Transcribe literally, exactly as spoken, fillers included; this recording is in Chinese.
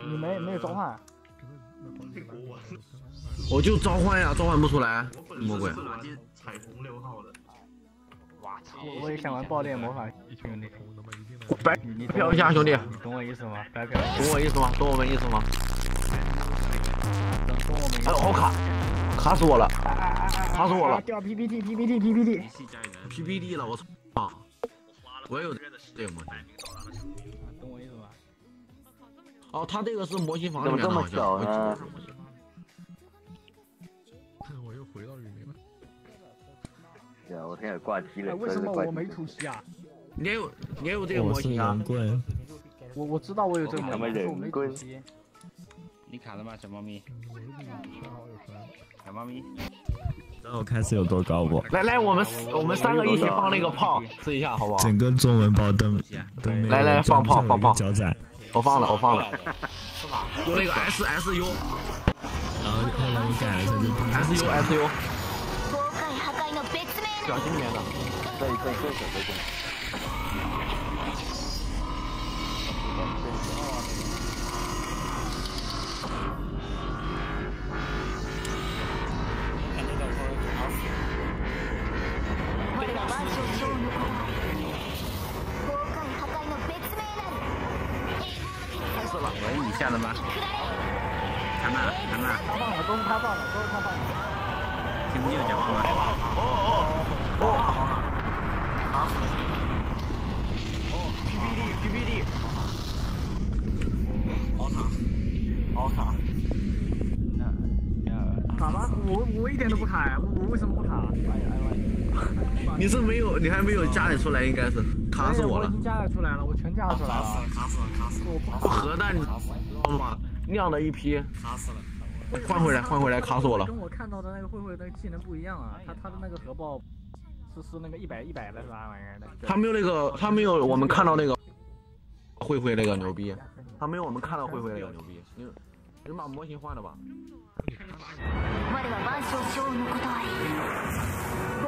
你没没有召唤？ 我就召唤呀，召唤不出来，魔鬼。 彩虹六号的。 哇操！我也想玩爆裂魔法兄弟。 白嫖一下兄弟， 你懂我意思吗？白嫖。 懂我意思吗？懂我们意思吗？ 懂我们意思。 哎，好卡，卡死我了，卡死我了。 掉 P P T P P T P P T P P T 了，我操！啊，我也有这个模型。 懂我意思吗？ 哦，他这个是模型房里面的， 怎么这么巧呢？ 我又回到里面了。 对啊，我现在挂机了。 为什么我没出息啊？ 你也有你也有这个模型啊？ 我我知道我有这个模型，但是我没出息。 你卡了吗，小猫咪？小猫咪。 知道我开始有多高不？ 来来，我们我们三个一起放那个炮，试一下好不好？ 整个中文包灯都没有。 来来，放炮放炮！ 脚仔， 我放了我放了。有那个 S S U， 然后后来我改了一下就 S U S U。小心点的。 可以可以可以可以可以。 文以下的吗？看那看那。 他放了，都是他放的，都是他放的。 听不见讲话吗？ 哦哦哦！哦 ，P P D P P D， 好卡，好卡。 卡吗？我我一点都不卡呀，我我为什么不卡？ 你是没有，你还没有加载出来，应该是卡死我了。 我已经加载出来了，我全加载出来了。 卡死了，卡死了，卡死了！ 核弹，你知道吗？亮的一批， 卡死了。 换回来，换回来，卡死我了。 跟我看到的那个慧慧那个技能不一样啊，他他的那个核爆是是那个一百一百的是啥玩意儿的？ 他没有那个，他没有我们看到那个慧慧那个牛逼，他没有我们看到慧慧那个牛逼。你你把模型换了吧。我